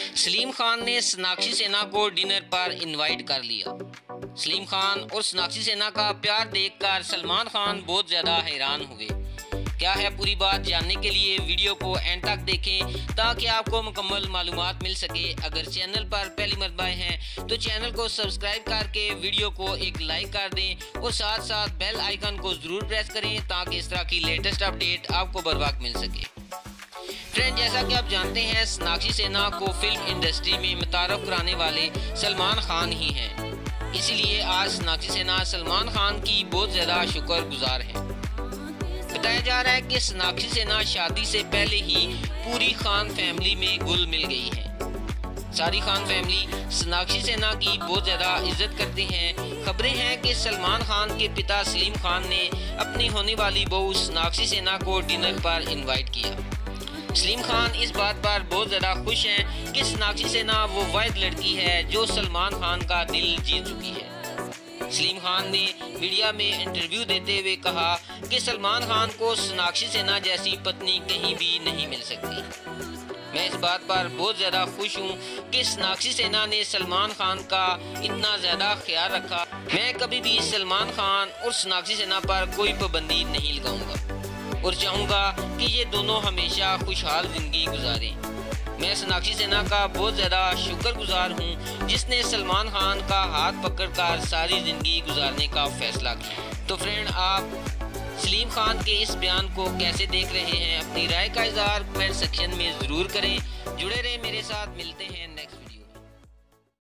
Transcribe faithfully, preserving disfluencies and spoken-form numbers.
सलीम खान ने सोनाक्षी सिन्हा को डिनर पर इनवाइट कर लिया। सलीम खान और सोनाक्षी सिन्हा का प्यार देखकर सलमान खान बहुत ज़्यादा हैरान हुए। क्या है पूरी बात जानने के लिए वीडियो को एंड तक देखें ताकि आपको मुकम्मल मालूमात मिल सके। अगर चैनल पर पहली मरतबा हैं तो चैनल को सब्सक्राइब करके वीडियो को एक लाइक कर दें और साथ साथ बेल आइकन को ज़रूर प्रेस करें ताकि इस तरह की लेटेस्ट अपडेट आपको बर वक्त मिल सके। फ्रेंड, जैसा कि आप जानते हैं सोनाक्षी सिन्हा को फिल्म इंडस्ट्री में मुतारफ कराने वाले सलमान खान ही हैं, इसीलिए आज सोनाक्षी सिन्हा सलमान खान की बहुत ज़्यादा शुक्रगुजार हैं। बताया जा रहा है कि सोनाक्षी सिन्हा शादी से पहले ही पूरी खान फैमिली में घुल मिल गई है। सारी खान फैमिली सोनाक्षी सिन्हा की बहुत ज़्यादा इज्जत करते हैं। खबरें हैं कि सलमान खान के पिता सलीम खान ने अपनी होने वाली बहू सोनाक्षी सिन्हा को डिनर पर इनवाइट किया। सलीम खान इस बात पर बहुत ज़्यादा खुश हैं कि सोनाक्षी सिन्हा वो वाहिद लड़की है जो सलमान खान का दिल जीत चुकी है। सलीम खान ने मीडिया में इंटरव्यू देते हुए कहा कि सलमान खान को सोनाक्षी सिन्हा जैसी पत्नी कहीं भी नहीं मिल सकती। मैं इस बात पर बहुत ज़्यादा खुश हूँ कि सोनाक्षी सिन्हा ने सलमान खान का इतना ज़्यादा ख्याल रखा। मैं कभी भी सलमान खान और सोनाक्षी सिन्हा पर कोई पाबंदी नहीं लगाऊंगा और चाहूँगा कि ये दोनों हमेशा खुशहाल ज़िंदगी गुजारें। मैं सोनाक्षी सिन्हा का बहुत ज़्यादा शुक्रगुजार हूँ जिसने सलमान खान का हाथ पकड़कर सारी ज़िंदगी गुजारने का फैसला किया। तो फ्रेंड, आप सलीम खान के इस बयान को कैसे देख रहे हैं? अपनी राय का इज़हार कमेंट सेक्शन में ज़रूर करें। जुड़े रहें मेरे साथ, मिलते हैं नेक्स्ट